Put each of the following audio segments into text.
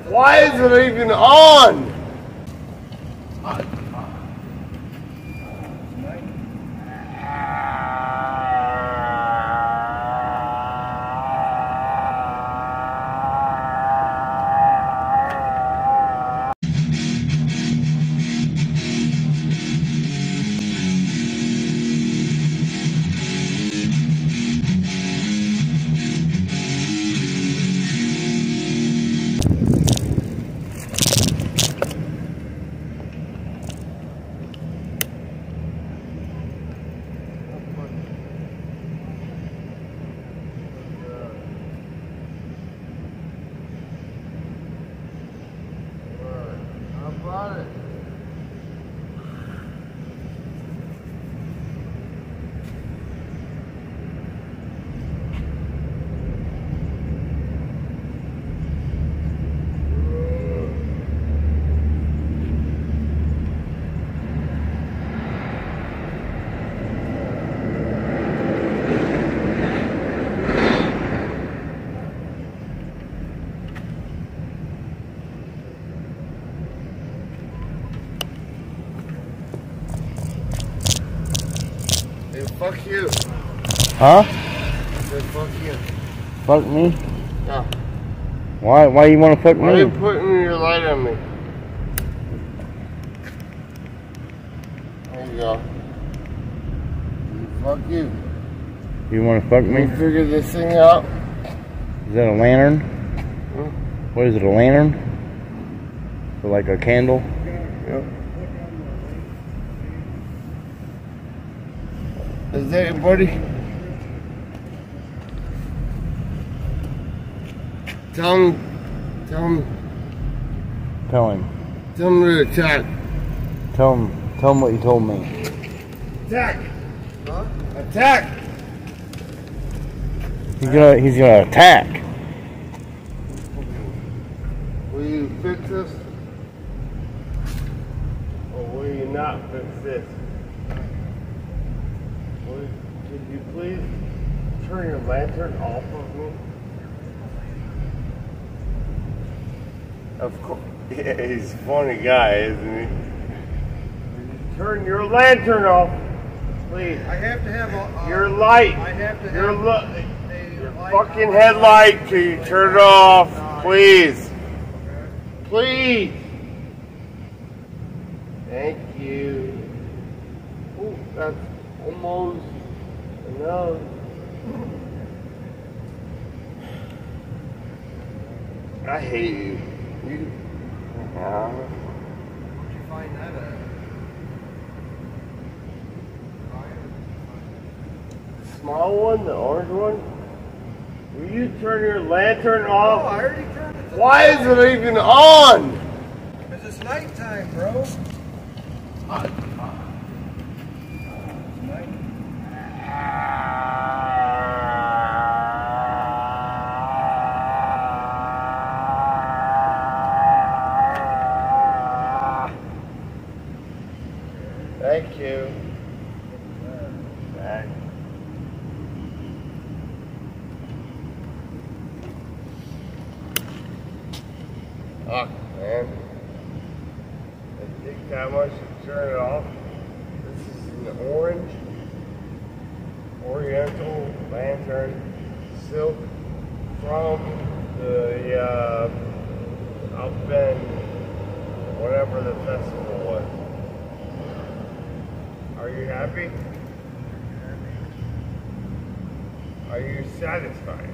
Why is it even on? Fuck you. Huh? I said fuck you. Fuck me? Yeah. Why you want to fuck me? Why are you putting your light on me? There you go. Fuck you. You want to fuck me? Can you figure this thing out? Is that a lantern? Hmm? What is it, a lantern? So like a candle? Yep. Is that your buddy? Tell him to attack. Tell him what you told me. Attack! Huh? Attack! He's gonna attack. Will you fix this? Or will you not fix this? Could you please turn your lantern off of me? Of course. Yeah, he's a funny guy, isn't he? Turn your lantern off, please. I have to have your light. I have to your have your fucking headlight. Can you turn it off, please? Please. Thank you. Oh, that's almost enough. I hate you. You. Where'd you find that at? Small one, the orange one. Will you turn your lantern off? Oh, I already turned it. Why is it even on? Because it's nighttime, bro. Thank you. Back. Fuck, man. I think that much to turn it off. This is an orange, oriental lantern, silk from the Up Bend, whatever the festival was. Are you happy? Are you satisfied?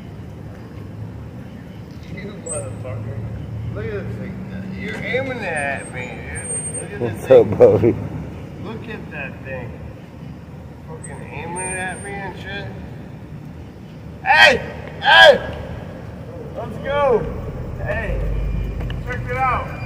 You motherfucker. Look at this thing. You're aiming at me, dude. Look at this What's thing. up, Bobby? Look at that thing. Fucking aiming at me and shit. Hey! Hey! Let's go! Hey! Check it out!